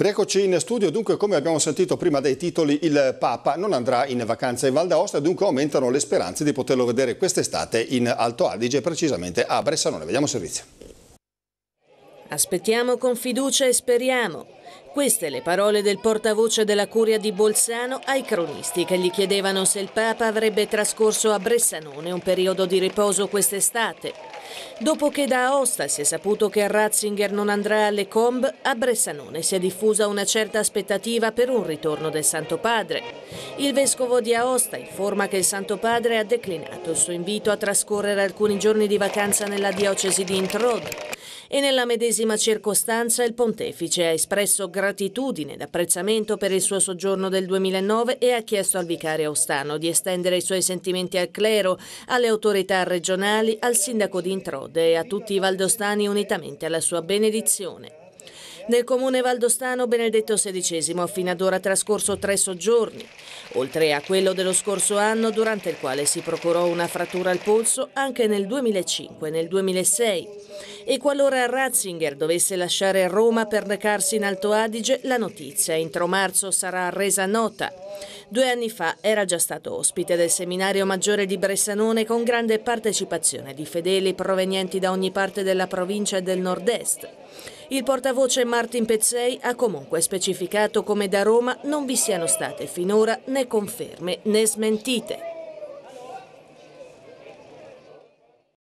Rieccoci in studio. Dunque, come abbiamo sentito prima dai titoli, il Papa non andrà in vacanza in Val d'Aosta e dunque aumentano le speranze di poterlo vedere quest'estate in Alto Adige, precisamente a Bressanone. Vediamo il servizio. Aspettiamo con fiducia e speriamo. Queste le parole del portavoce della Curia di Bolzano ai cronisti che gli chiedevano se il Papa avrebbe trascorso a Bressanone un periodo di riposo quest'estate. Dopo che da Aosta si è saputo che Ratzinger non andrà alle Combe, a Bressanone si è diffusa una certa aspettativa per un ritorno del Santo Padre. Il vescovo di Aosta informa che il Santo Padre ha declinato il suo invito a trascorrere alcuni giorni di vacanza nella diocesi di Introd. E nella medesima circostanza il pontefice ha espresso gratitudine ed apprezzamento per il suo soggiorno del 2009 e ha chiesto al vicario aostano di estendere i suoi sentimenti al clero, alle autorità regionali, al sindaco di Introde e a tutti i valdostani unitamente alla sua benedizione. Nel comune valdostano Benedetto XVI ha fino ad ora trascorso 3 soggiorni, oltre a quello dello scorso anno durante il quale si procurò una frattura al polso anche nel 2005 e nel 2006. E qualora Ratzinger dovesse lasciare Roma per recarsi in Alto Adige, la notizia entro marzo sarà resa nota. 2 anni fa era già stato ospite del seminario maggiore di Bressanone con grande partecipazione di fedeli provenienti da ogni parte della provincia e del nord-est. Il portavoce Martin Pezzei ha comunque specificato come da Roma non vi siano state finora né conferme né smentite.